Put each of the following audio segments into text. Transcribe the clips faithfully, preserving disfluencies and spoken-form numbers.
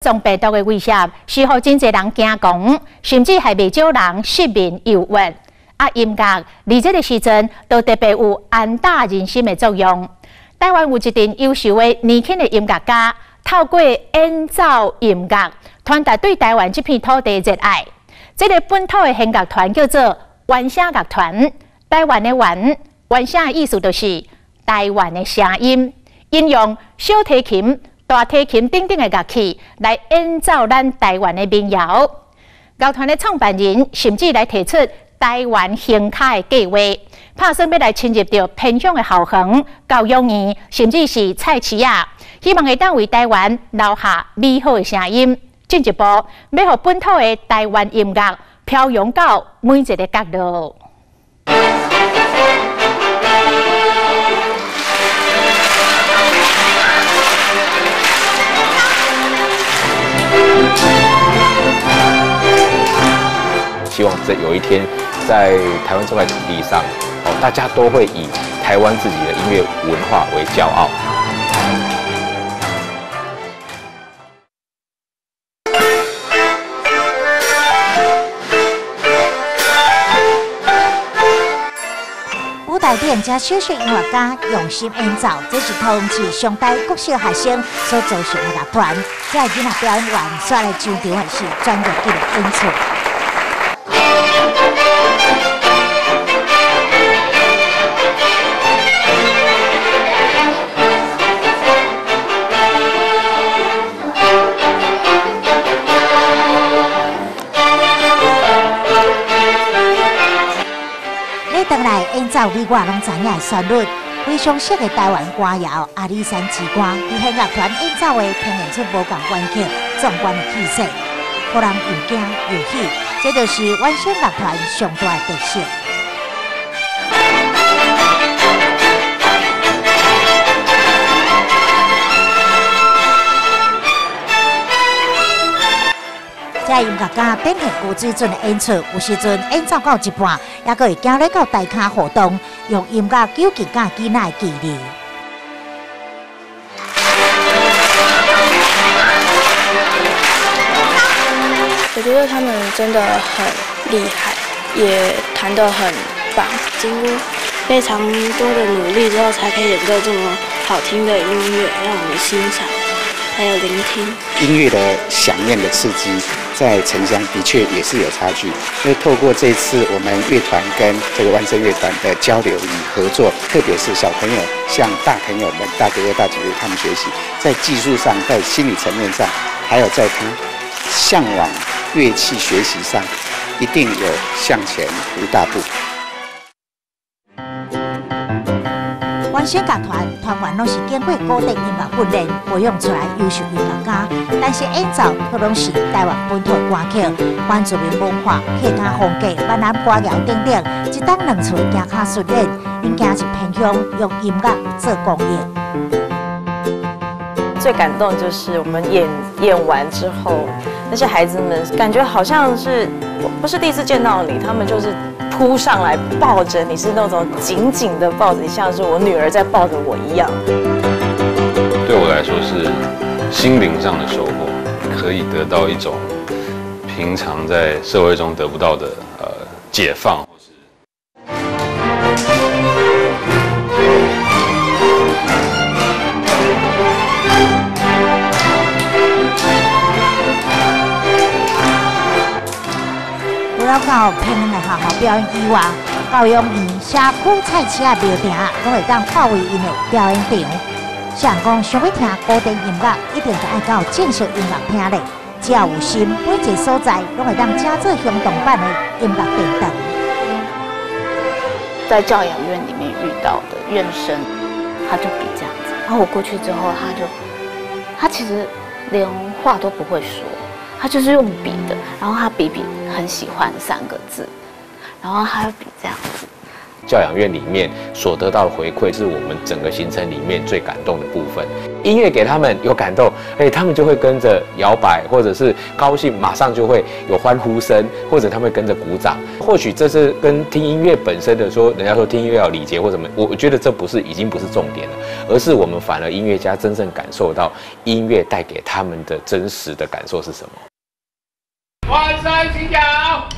种病毒的威胁是予真侪人惊讲，甚至还未少人失眠忧郁。啊，音乐伫这个时阵都特别有安打人心的作用。台湾有一群优秀的年轻的音乐家，透过演奏音乐，传达对台湾这片土地的热爱。这个本土的弦乐团叫做原声乐团。台湾的原原声的意思就是台湾的声音，应用小提琴、大提琴等等的乐器来演奏咱台湾的民谣。乐团的创办人甚至来提出台湾兴卡的计划，打算要来侵入到偏乡的校园、教育院，甚至是菜市啊，希望会当为台湾留下美好的声音。进一步，要让本土的台湾音乐飘扬到每一个角落。 希望这有一天，在台湾这块土地上，哦，大家都会以台湾自己的音乐文化为骄傲。 舞台店加小小音乐家用心演奏，这是同市上台国小学生所组成的乐团。这囡仔表演完，刷来上场的是专业级的演出。回来演奏你我拢知影的旋律，非常适合台湾歌谣、阿里山之歌。伫弦乐团演奏的，呈现出无共关键、壮观的气势，互人又惊又喜。这就是原声乐团上大的特色。这音乐家展现高水准的演出，有时阵演奏到一半，也阁会行入到大卡活动，用音乐纠结甲囡仔的记忆。 我觉得他们真的很厉害，也弹得很棒，经过非常多的努力之后，才可以演奏这么好听的音乐，让我们欣赏。还有聆听音乐的响亮的刺激，在城乡的确也是有差距。因为透过这次我们乐团跟这个万声乐团的交流与合作，特别是小朋友向大朋友们、大哥哥、大姐姐他们学习，在技术上、在心理层面上，还有在他向往乐器学习上，一定有向前一大步。原声乐团团员拢是经过固定音乐训练培养出来优秀音乐家，但是演奏却拢是台湾本土歌曲、原住民文化、客家风格、闽南歌谣等等，一档两处行卡训练，因行是偏向用音乐做公益。 最感动就是我们演演完之后，那些孩子们感觉好像是不是第一次见到你，他们就是扑上来抱着你，是那种紧紧的抱着你，像是我女儿在抱着我一样。 对我来说是心灵上的收获，可以得到一种平常在社会中得不到的呃解放。 到偏乡的学校表演以外，教育院社区菜市仔庙埕拢会当化为因的表演场。像讲想要听古典音乐，一定就爱到正式音乐厅咧。只要有心，每一个所在拢会当加做行动版的音乐殿堂。 在教养院里面遇到的院生，他就比这样子。然后我过去之后，他就他其实连话都不会说。他就是用笔的，然后他笔笔很喜欢三个字，然后他会比这样子， 教养院里面所得到的回馈，是我们整个行程里面最感动的部分。音乐给他们有感动，哎，他们就会跟着摇摆，或者是高兴，马上就会有欢呼声，或者他们跟着鼓掌。或许这是跟听音乐本身的说，人家说听音乐要礼节或什么，我我觉得这不是已经不是重点了，而是我们反而音乐家真正感受到音乐带给他们的真实的感受是什么。 万山请讲。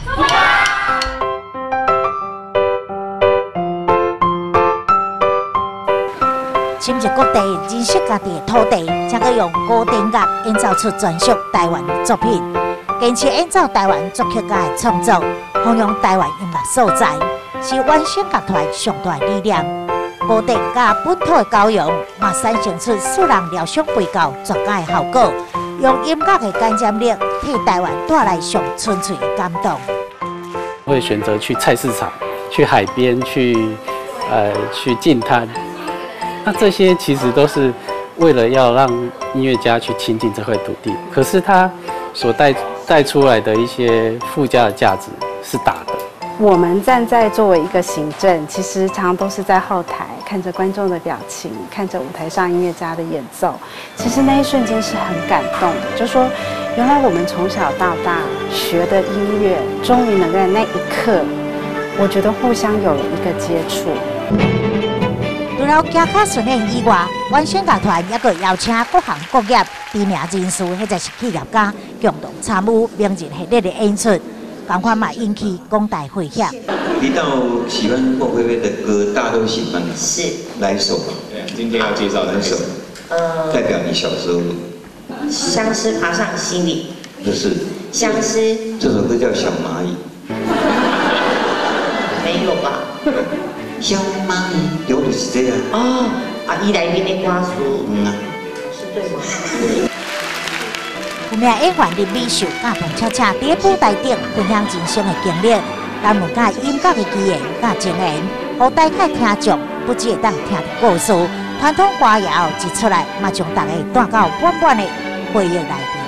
深入各地，认识家己的土地，才可用古典乐演奏出专属台湾的作品，坚持演奏台湾作曲家的创作，弘扬台湾音乐所在，是原声乐团上大力量。古典甲本土的交融，嘛产生出使人疗伤背教绝佳的效果，用音乐的感染力，替台湾带来上纯粹的感动。 会选择去菜市场、去海边、去呃去净滩。那这些其实都是为了要让音乐家去亲近这块土地，可是它所带带出来的一些附加的价值是大的。 我们站在作为一个行政，其实常常都是在后台看着观众的表情，看着舞台上音乐家的演奏，其实那一瞬间是很感动的。就说原来我们从小到大学的音乐，终于能在那一刻，我觉得互相有了一个接触。 除了行卡巡演以外，原声乐团也佮邀请各行各业知名人士或者是企业家共同参与名人系列的演出，同款嘛引起广大回响。 提到喜欢莫非菲的歌，大家都喜欢。是。来一首吧。对，今天要介绍哪一首？呃，代表你小时候。 相思爬上心里。 不是。 相思。 这首歌叫《小蚂蚁》。 没有吧？ 小蚂蚁，有的是这样。 哦，啊，伊内面的歌词， 嗯啊， 是对吗？ 有名演员林美秀甲彭恰恰伫舞台顶分享人生的经历，谈论甲音乐的起源甲情缘，互大家听众不只会当听到故事，传统歌谣一出来，嘛将大家带到满满的回忆内面。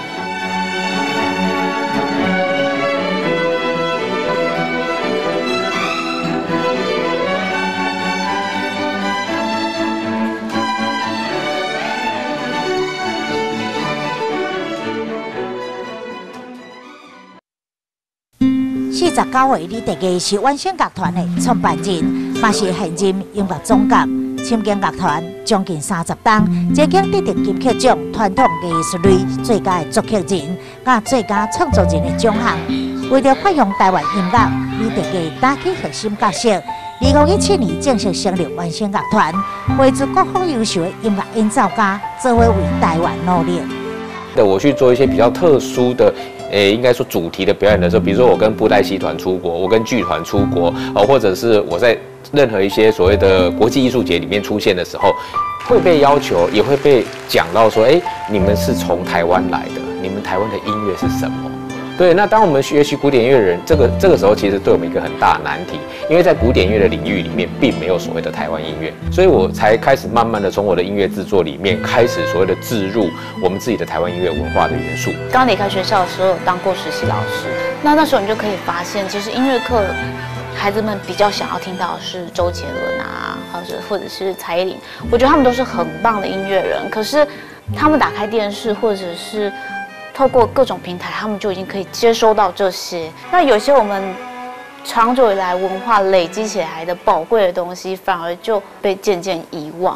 四十九岁李德基是原声乐团的创办人，也是现任音乐总监。参建乐团将近三十档，曾经得到金曲奖传统艺术类最佳作曲人、甲最佳创作人的奖项。为了发扬台湾音乐，李德基打起核心角色。二零一七年正式成立原声乐团，汇聚各方优秀的音乐演奏家，做伙为台湾努力。 我去做一些比较特殊的。诶，应该说主题的表演的时候，比如说我跟布袋戏团出国，我跟剧团出国，哦，或者是我在任何一些所谓的国际艺术节里面出现的时候，会被要求，也会被讲到说，哎，你们是从台湾来的，你们台湾的音乐是什么？对，那当我们学习古典乐的人，这个这个时候其实对我们一个很大的难题，因为在古典乐的领域里面，并没有所谓的台湾音乐，所以我才开始慢慢的从我的音乐制作里面开始所谓的置入我们自己的台湾音乐文化的元素。 刚离开学校的时候，有当过实习老师，那那时候你就可以发现，其实音乐课孩子们比较想要听到的是周杰伦啊，或者或者是蔡依林，我觉得他们都是很棒的音乐人，可是他们打开电视或者是透过各种平台，他们就已经可以接收到这些。那有些我们长久以来文化累积起来的宝贵的东西，反而就被渐渐遗忘。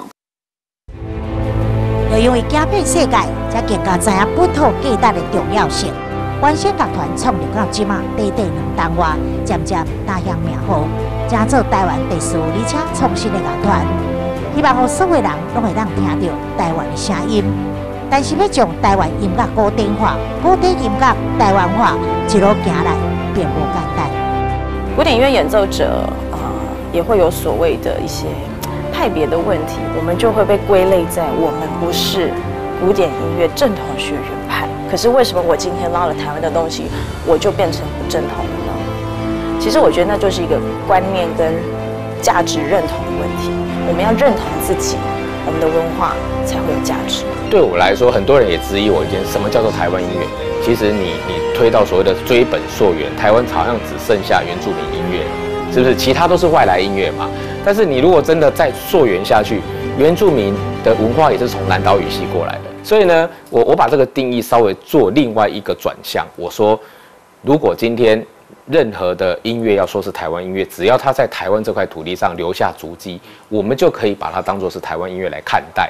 就因为走遍世界，才更加知影本土价值的重要性。原声乐团创立到即马短短两档外，渐渐打响名号，成做台湾特殊而且创新的乐团。希望让所有人拢会当听到台湾的声音。但是要将台湾音乐古典化、古典音乐台湾化，一路行来并不简单。 古典音乐演奏者，呃，也会有所谓的一些派别的问题，我们就会被归类在我们不是古典音乐正统学院派。可是为什么我今天拉了台湾的东西，我就变成不正统了呢？其实我觉得那就是一个观念跟价值认同的问题。我们要认同自己，我们的文化才会有价值。 对我来说，很多人也质疑我一件，什么叫做台湾音乐？其实你你推到所谓的追本溯源，台湾好像只剩下原住民音乐， 是不是？其他都是外来音乐嘛。但是你如果真的再溯源下去，原住民的文化也是从南岛语系过来的。所以呢，我我把这个定义稍微做另外一个转向，我说，如果今天任何的音乐要说是台湾音乐，只要它在台湾这块土地上留下足迹，我们就可以把它当作是台湾音乐来看待。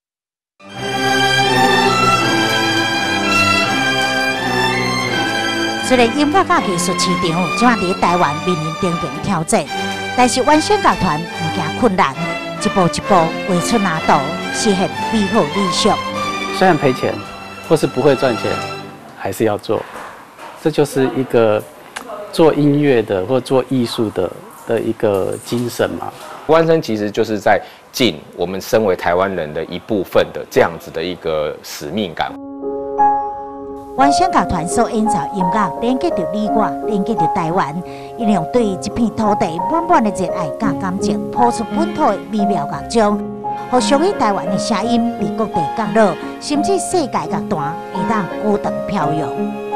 虽然音乐甲艺术市场即马伫台湾面临重重挑战，但是原声乐团唔惊困难，一步一步画出蓝图，实现美好理想。 虽然赔钱，或是不会赚钱，还是要做。这就是一个做音乐的或做艺术的的一个精神嘛。 湾声其实就是在尽我们身为台湾人的一部分的这样子的一个使命感。 原声乐团所演奏音乐，连接着你我，连接着台湾，因用对这片土地满满的热爱甲感情，谱出本土的美妙乐章。互属于台湾的声音，伫各地角落，甚至世界乐坛会当高档飘扬。